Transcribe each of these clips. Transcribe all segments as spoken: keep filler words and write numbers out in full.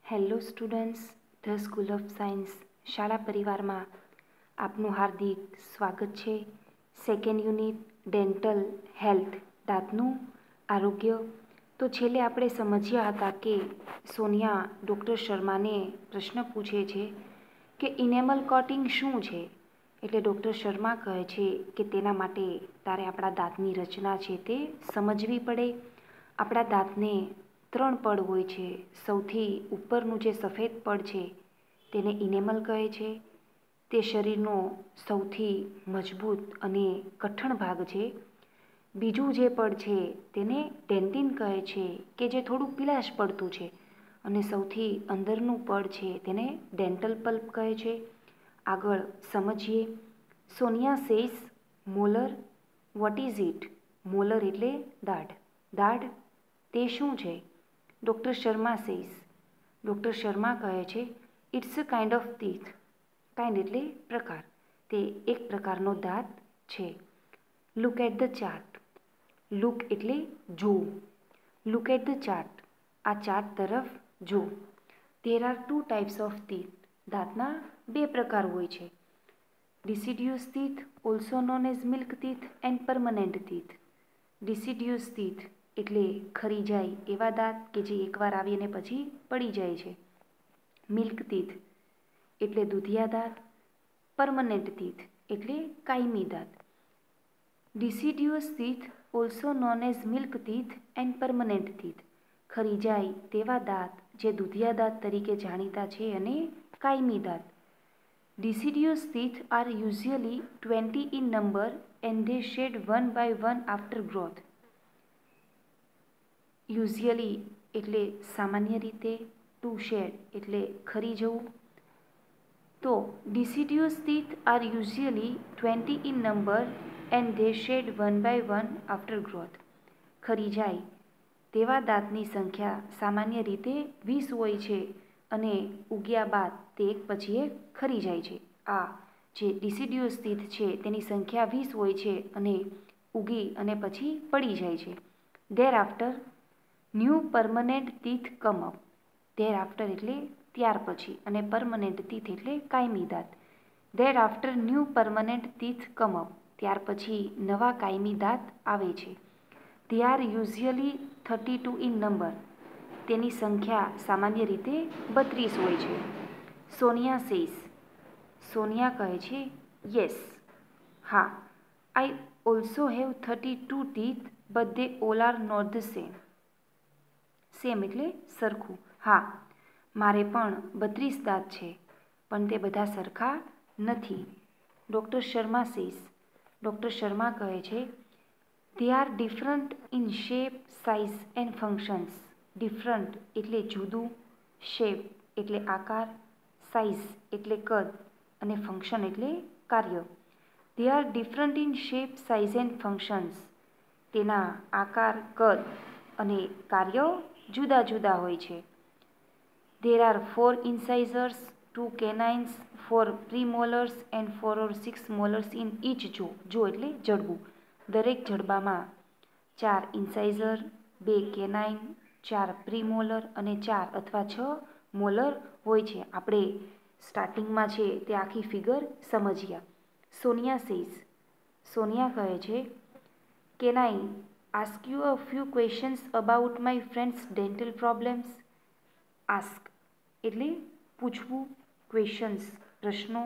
Hello students, the school of science શાળા પરિવારમાં આપનું હાર્દિક સ્વાગત છે. સેકન્ડ યુનિટ ડેન્ટલ હેલ્થ, દાંતનું આરોગ્ય. તો છેલ્લે આપણે સમજ્યા હતા કે સોનિયા ડૉક્ટર શર્માને પ્રશ્ન પૂછે છે કે ઇનેમલ કોટિંગ શું છે. એટલે ડૉક્ટર શર્મા કહે છે કે તેના માટે તારે આપણા દાંતની રચના છે તે સમજવી પડે. આપણા દાંતને ત્રણ પડ હોય છે. સૌથી ઉપરનું જે સફેદ પડ છે તેને ઇનેમલ કહે છે. તે શરીરનો સૌથી મજબૂત અને કઠણ ભાગ છે. બીજું જે પડ છે તેને ડેન્ટિન કહે છે કે જે થોડું પીળાશ પડતું છે. અને સૌથી અંદરનું પડ છે તેને ડેન્ટલ પલ્પ કહે છે. આગળ સમજીએ. Sonia says molar. What is it? Molar એટલે દાઢ. દાઢ તે શું છે? Doctor Sharma says. Doctor Sharma કહે છે it's a kind of teeth. Kind એટલે પ્રકાર. તે એક પ્રકારનો દાંત છે. Look at the chart. Look એટલે જોવું. Look at the chart. આ ચાર્ટ તરફ જો. There are two types of teeth. દાંતના બે પ્રકાર હોય છે. Deciduous teeth, also known as milk teeth and permanent teeth. Deciduous teeth એટલે ખરી જાય એવા દાંત કે જે એકવાર આવીને પછી પડી જાય છે. મિલ્ક ટીથ એટલે દૂધિયા દાંત. પરમનન્ટ ટીથ એટલે કાયમી દાંત. Deciduous teeth, also known as milk teeth and permanent teeth. ખરી જાય તેવા દાંત જે દૂધિયા દાંત તરીકે જાણીતા છે અને કાયમી દાંત. Deciduous teeth are usually twenty in number and they shed one by one after growth. Usually એટલે સામાન્ય રીતે, to shed એટલે ખરી જવું. તો deciduous teeth are usually twenty in number and they shed one by one after growth. ખરી જાય તેવા દાંતની સંખ્યા સામાન્ય રીતે વીસ હોય છે અને ઉગ્યા બાદ તે એક પછી એક ખરી જાય છે. આ જે ડિસિડ્યુઅસ ટીથ છે તેની સંખ્યા વીસ હોય છે અને ઉગી અને પછી પડી જાય છે. Thereafter new permanent teeth come up. Thereafter એટલે ત્યાર પછી અને પરમનન્ટ ટીથ એટલે કાયમી દાંત. Thereafter new permanent teeth come up. ત્યાર પછી નવા કાયમી દાંત આવે છે. They are usually thirty two in number. તેની સંખ્યા સામાન્ય રીતે બત્રીસ હોય છે. સોનિયા સેઝ. સોનિયા કહે છે યસ, હા. I also have thirty two teeth but they all are not the same. Same એટલે સરખું. હા, મારે પણ બત્રીસ દાંત છે પણ તે બધા સરખા નથી. Doctor Sharma says. Doctor Sharma કહે છે they are different in shape, size and functions. Different એટલે જુદું, શેપ એટલે આકાર, સાઇઝ એટલે કદ અને ફંક્શન એટલે કાર્ય. They are different in shape, size and functions. તેના આકાર, કદ અને કાર્ય જુદા જુદા હોય છે. There are four incisors, two canines, four premolars and four or six molars in each jaw. Jaw એટલે જડબું. દરેક જડબામાં ચાર ઇન્સાઇઝર, બે કેનાઇન, ચાર પ્રીમોલર અને ચાર અથવા છ મોલર હોય છે. આપણે સ્ટાર્ટિંગમાં છે તે આખી ફિગર સમજ્યા. સોનિયા સેઝ. સોનિયા કહે છે can I ask you a few questions about my friends dental problems. Ask એટલે પૂછવું, ક્વેશ્ચન્સ પ્રશ્નો,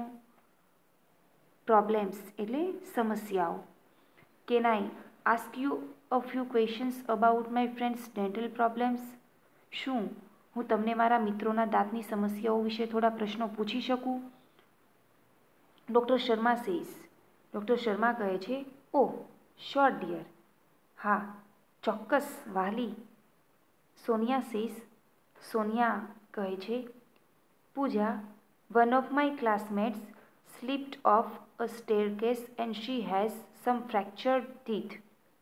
પ્રોબ્લેમ્સ એટલે સમસ્યાઓ. Can I ask you a few questions about my friends dental problems. શું હું તમને મારા મિત્રોના દાંતની સમસ્યાઓ વિશે થોડા પ્રશ્નો પૂછી શકું? Doctor Sharma says. Doctor Sharma કહે છે ઓ શ્યોર ડિયર. હા, ચોક્કસ વહાલી. સોનિયા સેઝ. સોનિયા કહે છે Puja, one of my classmates slipped off a staircase and she has some fractured teeth.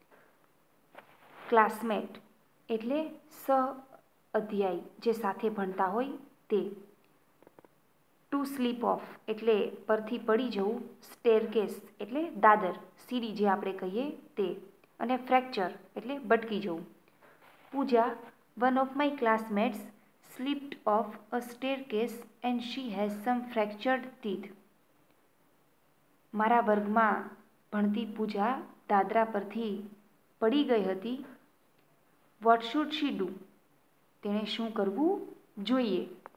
Classmate એટલે સહ અધ્યાયી, જે સાથે ભણતા હોય તે. ટુ સ્લીપ ઓફ એટલે પરથી પડી જવું. સ્ટેરકેસ એટલે દાદર, સીડી જે આપણે કહીએ તે. અને ફ્રેક્ચર એટલે બટકી જવું. Puja, one of my classmates slipped of a staircase and she has some fractured teeth. મારા વર્ગમાં ભણતી પૂજા દાદરા પરથી પડી ગઈ હતી. What should she do? તેણે શું કરવું જોઈએ?